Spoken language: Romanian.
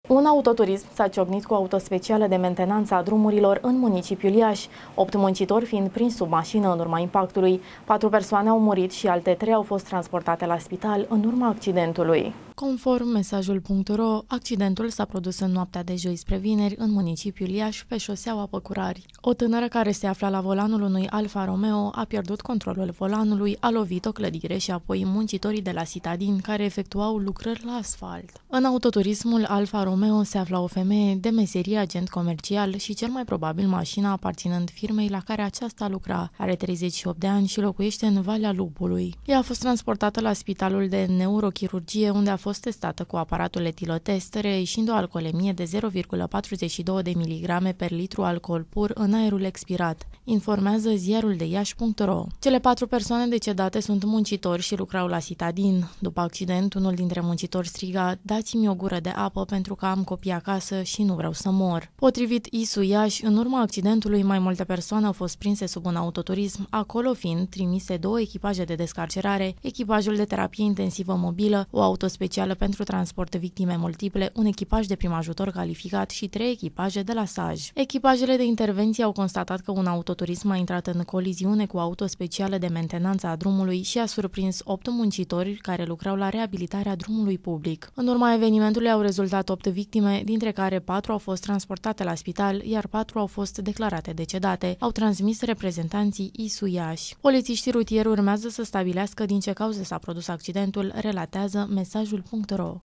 Un autoturism s-a ciocnit cu o autospecială de mentenanță a drumurilor în municipiul Iași, 8 muncitori fiind prins sub mașină în urma impactului. 4 persoane au murit și alte 3 au fost transportate la spital în urma accidentului. Conform mesajul.ro, accidentul s-a produs în noaptea de joi spre vineri în municipiul Iași, pe șoseaua Păcurari. O tânără care se afla la volanul unui Alfa Romeo a pierdut controlul volanului, a lovit o clădire și apoi muncitorii de la Citadin care efectuau lucrări la asfalt. În autoturismul Alfa Romeo se afla o femeie de meserie agent comercial și cel mai probabil mașina aparținând firmei la care aceasta lucra. Are 38 de ani și locuiește în Valea Lupului. Ea a fost transportată la spitalul de neurochirurgie, unde a fost testată cu aparatul etilotest, reieșind o alcoolemie de 0,42 de miligrame per litru alcool pur în aerul expirat, informează ziarul de Iași.ro. Cele 4 persoane decedate sunt muncitori și lucrau la Citadin. După accident, unul dintre muncitori striga: "Dați-mi o gură de apă pentru că am copii acasă și nu vreau să mor." Potrivit ISU Iași, în urma accidentului, mai multe persoane au fost prinse sub un autoturism, acolo fiind trimise 2 echipaje de descarcerare, echipajul de terapie intensivă mobilă, o auto specială pentru transport de victime multiple, un echipaj de prim ajutor calificat și 3 echipaje de la SAJ. Echipajele de intervenție au constatat că un autoturism a intrat în coliziune cu auto specială de mentenanță a drumului și a surprins 8 muncitori care lucrau la reabilitarea drumului public. În urma evenimentului au rezultat 8 victime, dintre care 4 au fost transportate la spital, iar 4 au fost declarate decedate, au transmis reprezentanții ISU Iași. Polițiștii rutieri urmează să stabilească din ce cauze s-a produs accidentul, relatează mesajul.ro.